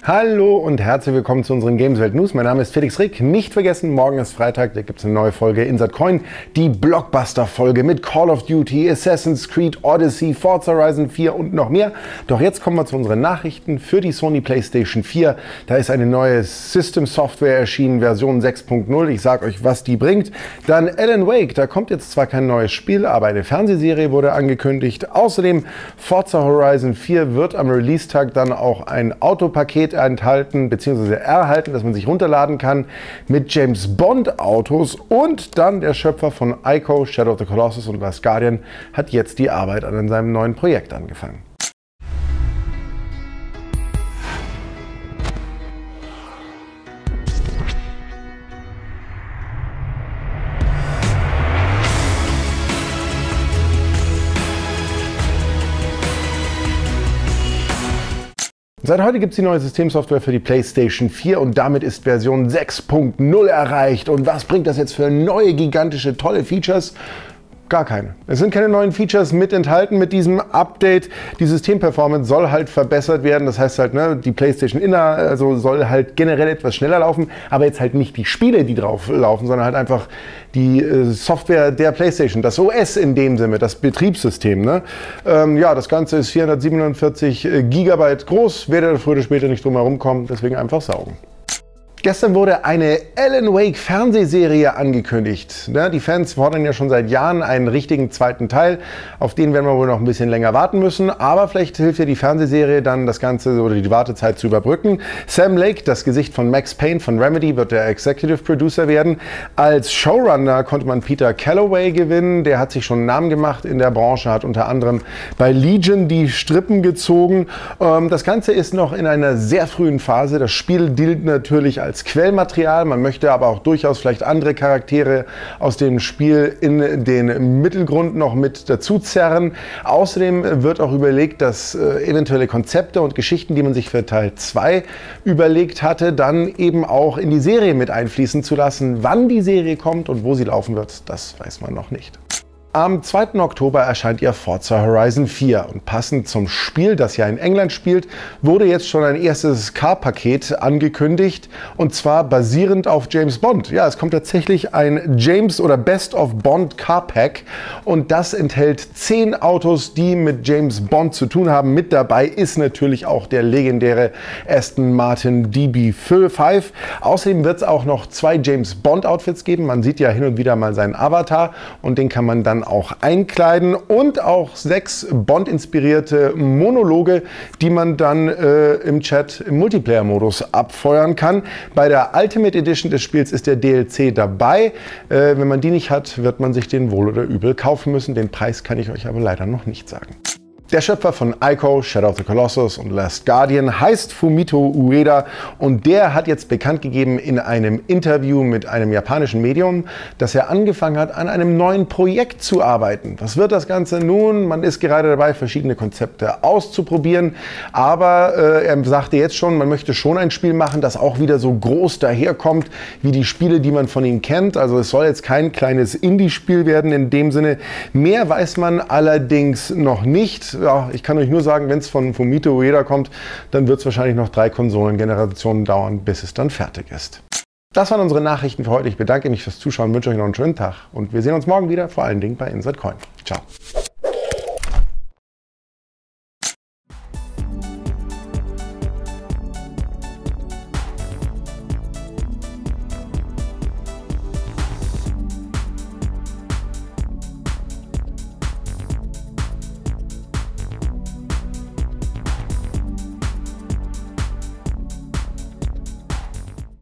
Hallo und herzlich willkommen zu unseren Gameswelt News. Mein Name ist Felix Rick. Nicht vergessen, morgen ist Freitag, da gibt es eine neue Folge Insert Coin. Die Blockbuster-Folge mit Call of Duty, Assassin's Creed, Odyssey, Forza Horizon 4 und noch mehr. Doch jetzt kommen wir zu unseren Nachrichten für die Sony PlayStation 4. Da ist eine neue System-Software erschienen, Version 6.0. Ich sage euch, was die bringt. Dann Alan Wake, da kommt jetzt zwar kein neues Spiel, aber eine Fernsehserie wurde angekündigt. Außerdem Forza Horizon 4 wird am Release-Tag dann auch ein Autopaket enthalten bzw. erhalten, das man sich runterladen kann mit James Bond Autos, und dann der Schöpfer von Ico, Shadow of the Colossus und Last Guardian hat jetzt die Arbeit an seinem neuen Projekt angefangen. Seit heute gibt es die neue Systemsoftware für die PlayStation 4 und damit ist Version 6.0 erreicht. Und was bringt das jetzt für neue, gigantische, tolle Features? Gar keine. Es sind keine neuen Features mit enthalten mit diesem Update. Die Systemperformance soll halt verbessert werden. Das heißt halt, ne, die PlayStation soll halt generell etwas schneller laufen, aber jetzt halt nicht die Spiele, die drauf laufen, sondern halt einfach die Software der PlayStation, das OS in dem Sinne, das Betriebssystem. Ne? Ja, das Ganze ist 447 GB groß, werde früher oder später nicht drum herum kommen, deswegen einfach saugen. Gestern wurde eine Alan Wake Fernsehserie angekündigt. Die Fans fordern ja schon seit Jahren einen richtigen zweiten Teil. Auf den werden wir wohl noch ein bisschen länger warten müssen. Aber vielleicht hilft ja die Fernsehserie dann, das Ganze oder die Wartezeit zu überbrücken. Sam Lake, das Gesicht von Max Payne von Remedy, wird der Executive Producer werden. Als Showrunner konnte man Peter Calloway gewinnen. Der hat sich schon einen Namen gemacht in der Branche, hat unter anderem bei Legion die Strippen gezogen. Das Ganze ist noch in einer sehr frühen Phase. Das Spiel gilt natürlich als Quellmaterial. Man möchte aber auch durchaus vielleicht andere Charaktere aus dem Spiel in den Mittelgrund noch mit dazu zerren. Außerdem wird auch überlegt, dass eventuelle Konzepte und Geschichten, die man sich für Teil 2 überlegt hatte, dann eben auch in die Serie mit einfließen zu lassen. Wann die Serie kommt und wo sie laufen wird, das weiß man noch nicht. Am 2. Oktober erscheint ja Forza Horizon 4 und passend zum Spiel, das ja in England spielt, wurde jetzt schon ein erstes Car-Paket angekündigt, und zwar basierend auf James Bond. Ja, es kommt tatsächlich ein James oder Best of Bond Car Pack und das enthält 10 Autos, die mit James Bond zu tun haben. Mit dabei ist natürlich auch der legendäre Aston Martin DB5. Außerdem wird es auch noch 2 James Bond Outfits geben. Man sieht ja hin und wieder mal seinen Avatar und den kann man dann auch einkleiden, und auch 6 Bond-inspirierte Monologe, die man dann im Chat im Multiplayer-Modus abfeuern kann. Bei der Ultimate Edition des Spiels ist der DLC dabei. Wenn man die nicht hat, wird man sich den wohl oder übel kaufen müssen. Den Preis kann ich euch aber leider noch nicht sagen. Der Schöpfer von Ico, Shadow of the Colossus und Last Guardian heißt Fumito Ueda, und der hat jetzt bekannt gegeben in einem Interview mit einem japanischen Medium, dass er angefangen hat, an einem neuen Projekt zu arbeiten. Was wird das Ganze nun? Man ist gerade dabei, verschiedene Konzepte auszuprobieren, aber er sagte jetzt schon, man möchte schon ein Spiel machen, das auch wieder so groß daherkommt wie die Spiele, die man von ihm kennt. Also es soll jetzt kein kleines Indie-Spiel werden in dem Sinne. Mehr weiß man allerdings noch nicht. Ja, ich kann euch nur sagen, wenn es von Fumito Ueda kommt, dann wird es wahrscheinlich noch 3 Konsolengenerationen dauern, bis es dann fertig ist. Das waren unsere Nachrichten für heute. Ich bedanke mich fürs Zuschauen, wünsche euch noch einen schönen Tag und wir sehen uns morgen wieder, vor allen Dingen bei Insert Coin. Ciao.